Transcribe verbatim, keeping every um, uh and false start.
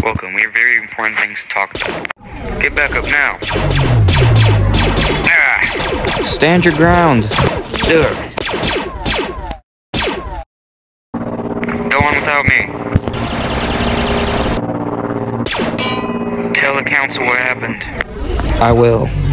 Welcome, we have very important things to talk about. Get back up now. Ah. Stand your ground. Ugh. Go on without me. Tell the council what happened. I will.